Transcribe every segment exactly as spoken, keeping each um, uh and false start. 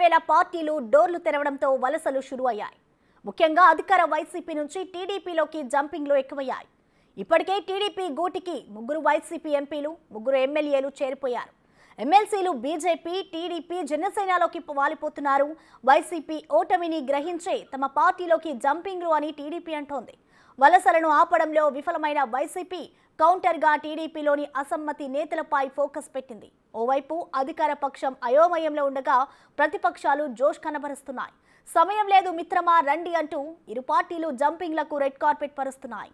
వేల పార్టీలు డోర్లు తెరవడంతో వలసలు షురు అయ్యాయి. ముఖ్యంగా అధికార వైసీపీ నుంచి టీడీపీలోకి జంపింగ్లు ఎక్కువయ్యాయి. ఇప్పటికే టీడీపీ గూటికి ముగ్గురు వైసీపీ ఎంపీలు, ముగ్గురు ఎమ్మెల్యేలు చేరిపోయారు. ఎమ్మెల్సీలు బీజేపీ, టీడీపీ, జనసేనలోకి వాలిపోతున్నారు. వైసీపీ ఓటమిని గ్రహించే తమ పార్టీలోకి జంపింగ్లు అని టీడీపీ అంటోంది. వలసలను ఆపడంలో విఫలమైన వైసీపీ కౌంటర్గా టీడీపీలోని అసమ్మతి నేతలపై ఫోకస్ పెట్టింది. ఓవైపు అధికార పక్షం అయోమయంలో ఉండగా ప్రతిపక్షాలు జోష్ కనబరుస్తున్నాయి. సమయం లేదు మిత్రమా రండి అంటూ ఇరు పార్టీలు జంపింగ్లకు రెడ్ కార్పెట్ పరుస్తున్నాయి.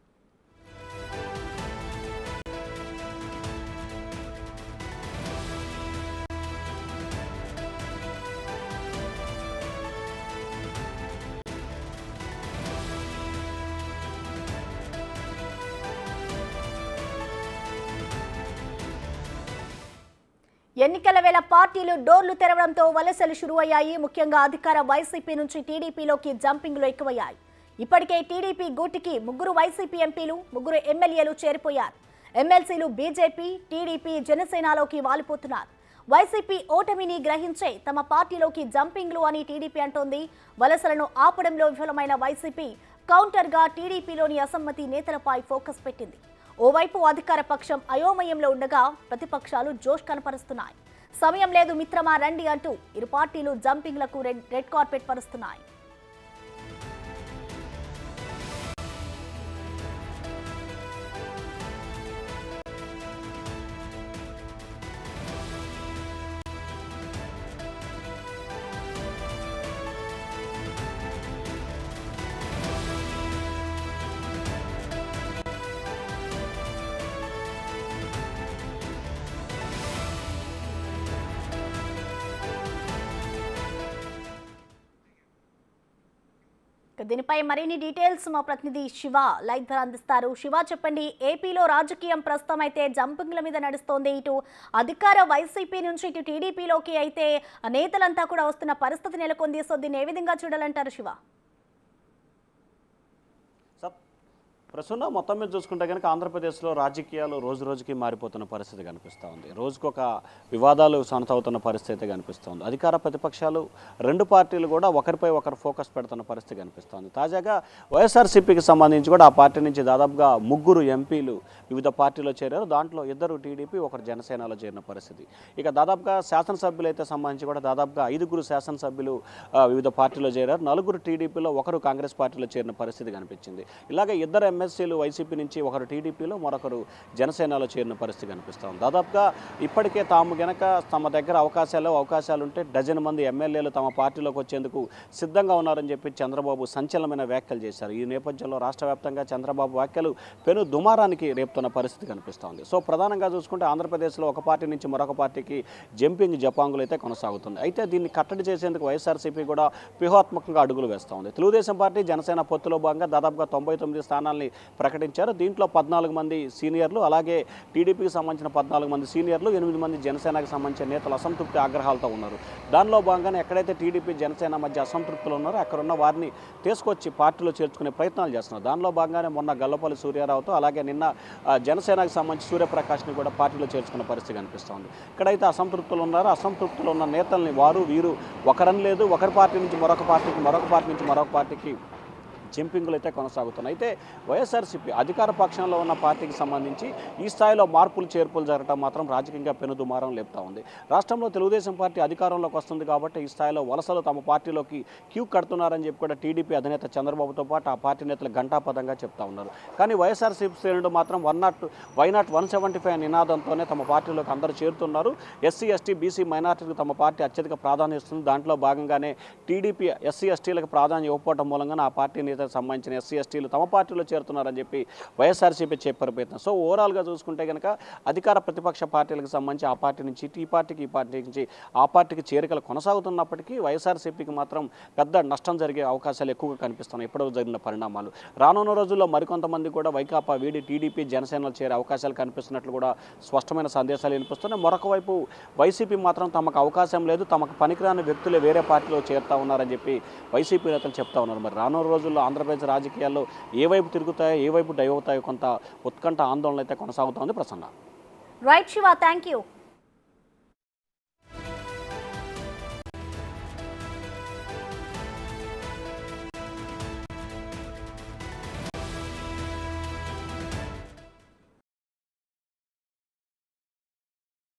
ఎన్నికల వేళ పార్టీలు డోర్లు తెరవడంతో వలసలు షురు అయ్యాయి. ముఖ్యంగా అధికార వైసీపీ నుంచి టీడీపీలోకి జంపింగ్లు ఎక్కువయ్యాయి. ఇప్పటికే టీడీపీ గూటికి ముగ్గురు వైసీపీ ఎంపీలు, ముగ్గురు ఎమ్మెల్యేలు చేరిపోయారు. ఎమ్మెల్సీలు బీజేపీ, టీడీపీ, జనసేనలోకి వాలిపోతున్నారు. వైసీపీ ఓటమిని గ్రహించే తమ పార్టీలోకి జంపింగ్లు అని టీడీపీ అంటోంది. వలసలను ఆపడంలో విఫలమైన వైసీపీ కౌంటర్గా టీడీపీలోని అసమ్మతి నేతలపై ఫోకస్ పెట్టింది. ఓవైపు అధికార పక్షం అయోమయంలో ఉండగా ప్రతిపక్షాలు జోష్ కనపరుస్తున్నాయి. సమయం లేదు మిత్రమా రండి అంటూ ఇరు పార్టీలు జంపింగ్లకు రెడ్ కార్పెట్ పరుస్తున్నాయి. దీనిపై మరిన్ని డీటెయిల్స్ మా ప్రతినిధి శివ లైవ్ ద్వారా అందిస్తారు. శివ చెప్పండి, ఏపీలో రాజకీయం ప్రస్తుతం అయితే జంపింగ్ల మీద నడుస్తోంది. ఇటు అధికార వైసీపీ నుంచి ఇటు టీడీపీలోకి అయితే నేతలంతా కూడా వస్తున్న పరిస్థితి నెలకొంది. సో దీన్ని ఏ విధంగా చూడాలంటారు శివ? ప్రస్తుతం మొత్తం మీద చూసుకుంటే కనుక ఆంధ్రప్రదేశ్లో రాజకీయాలు రోజు రోజుకి మారిపోతున్న పరిస్థితి కనిపిస్తూ ఉంది. రోజుకొక వివాదాలు సొనతవుతున్న పరిస్థితి కనిపిస్తుంది. అధికార ప్రతిపక్షాలు రెండు పార్టీలు కూడా ఒకరిపై ఒకరు ఫోకస్ పెడుతున్న పరిస్థితి కనిపిస్తుంది. తాజాగా వైఎస్ఆర్సీపీకి సంబంధించి కూడా ఆ పార్టీ నుంచి దాదాపుగా ముగ్గురు ఎంపీలు వివిధ పార్టీలో చేరారు. దాంట్లో ఇద్దరు టీడీపీ, ఒకరు జనసేనలో చేరిన పరిస్థితి. ఇక దాదాపుగా శాసనసభ్యులు అయితే సంబంధించి కూడా దాదాపుగా ఐదుగురు శాసనసభ్యులు వివిధ పార్టీలో చేరారు. నలుగురు టీడీపీలో, ఒకరు కాంగ్రెస్ పార్టీలో చేరిన పరిస్థితి కనిపించింది. ఇలాగే ఇద్దరు ఎమ్మెల్సీలు వైసీపీ నుంచి, ఒకరు టీడీపీలో, మరొకరు జనసేనలో చేరిన పరిస్థితి కనిపిస్తాం. దాదాపుగా ఇప్పటికే తాము గనక తమ దగ్గర అవకాశాలు అవకాశాలు ఉంటే డజన్ మంది ఎమ్మెల్యేలు తమ పార్టీలోకి వచ్చేందుకు సిద్ధంగా ఉన్నారని చెప్పి చంద్రబాబు సంచలనమైన వ్యాఖ్యలు చేశారు. ఈ నేపథ్యంలో రాష్ట్ర వ్యాప్తంగా చంద్రబాబు వ్యాఖ్యలు పెను దుమారానికి రేపుతున్న పరిస్థితి కనిపిస్తోంది. సో ప్రధానంగా చూసుకుంటే ఆంధ్రప్రదేశ్లో ఒక పార్టీ నుంచి మరొక పార్టీకి జంపింగ్ జపాంగులు అయితే కొనసాగుతుంది. అయితే దీన్ని కట్టడి చేసేందుకు వైఎస్ఆర్సీపీ కూడా వ్యూహాత్మకంగా అడుగులు వేస్తూ ఉంది. తెలుగుదేశం పార్టీ జనసేన పొత్తులో భాగంగా దాదాపుగా తొంభై తొమ్మిది స్థానాల్ని ప్రకటించారు. దీంట్లో పద్నాలుగు మంది సీనియర్లు, అలాగే టీడీపీకి సంబంధించిన పద్నాలుగు మంది సీనియర్లు, ఎనిమిది మంది జనసేనకు సంబంధించిన నేతలు అసంతృప్తి ఆగ్రహాలతో ఉన్నారు. దానిలో భాగంగానే ఎక్కడైతే టీడీపీ జనసేన మధ్య అసంతృప్తులు ఉన్నారో అక్కడ ఉన్న వారిని తీసుకొచ్చి పార్టీలో చేర్చుకునే ప్రయత్నాలు చేస్తున్నారు. దానిలో భాగంగానే మొన్న గల్లపల్లి సూర్యారావుతో, అలాగే నిన్న జనసేనకు సంబంధించి సూర్యప్రకాష్ని కూడా పార్టీలో చేర్చుకునే పరిస్థితి కనిపిస్తుంది. ఇక్కడైతే అసంతృప్తులు ఉన్నారో అసంతృప్తులు ఉన్న నేతల్ని వారు వీరు ఒకరని లేదు, ఒకరి పార్టీ నుంచి మరొక పార్టీకి, మరొక పార్టీ నుంచి మరొక పార్టీకి జంపింగ్లు అయితే కొనసాగుతున్నాయి. అయితే వైఎస్ఆర్సీపీ అధికార పక్షంలో ఉన్న పార్టీకి సంబంధించి ఈ స్థాయిలో మార్పులు చేర్పులు జరగడం మాత్రం రాజకీయంగా పెనుదుమారం లేపుతా ఉంది. రాష్ట్రంలో తెలుగుదేశం పార్టీ అధికారంలోకి వస్తుంది కాబట్టి ఈ స్థాయిలో వలసలు తమ పార్టీలోకి క్యూ కడుతున్నారని చెప్పి కూడా టీడీపీ అధినేత చంద్రబాబుతో పాటు ఆ పార్టీ నేతలు ఘంటాపదంగా చెప్తా ఉన్నారు. కానీ వైఎస్ఆర్సీపీ శ్రేణులు మాత్రం one not why not one seventy five నినాదంతోనే తమ పార్టీలోకి అందరూ చేరుతున్నారు. ఎస్సీ ఎస్టీ బీసీ మైనార్టీలకు తమ పార్టీ అత్యధిక ప్రాధాన్యత ఇస్తుంది. దాంట్లో భాగంగానే టీడీపీ ఎస్సీ ఎస్టీలకు ప్రాధాన్యం ఇవ్వకపోవడం మూలంగా ఆ పార్టీ సంబంధించిన ఎస్సీ ఎస్టీలు తమ పార్టీలో చేరుతున్నారని చెప్పి వైఎస్ఆర్సీపీ చెప్పారు ప్రయత్నం. సో ఓవరాల్గా చూసుకుంటే కనుక అధికార ప్రతిపక్ష పార్టీలకు సంబంధించి ఆ పార్టీ నుంచి ఈ పార్టీకి ఈ పార్టీ నుంచి ఆ పార్టీకి చేరికలు కొనసాగుతున్నప్పటికీ వైఎస్ఆర్సీపీకి మాత్రం పెద్ద నష్టం జరిగే అవకాశాలు ఎక్కువగా కనిపిస్తున్నాయి. ఇప్పటివరకు జరిగిన పరిణామాలు రానున్న రోజుల్లో మరికొంతమంది కూడా వైకాపా వీడి టీడీపీ జనసేనలో చేరే అవకాశాలు కనిపిస్తున్నట్లు కూడా స్పష్టమైన సందేశాలు వినిపిస్తున్నాయి. మరొక వైపు వైసీపీ మాత్రం తమకు అవకాశం లేదు, తమకు పనికిరాని వ్యక్తులే వేరే పార్టీలో చేరుతా ఉన్నారని చెప్పి వైసీపీ నేతలు చెప్తా ఉన్నారు. మరి రానున్న రోజుల్లో ఆంధ్రప్రదేశ్ రాజకీయాల్లో ఏ వైపు తిరుగుతాయో, ఏ వైపు డైవ్ అవుతాయో కొంత ఉత్కంఠ ఆందోళన అయితే కొనసాగుతోంది. Prasanna. Right Shiva, thank you.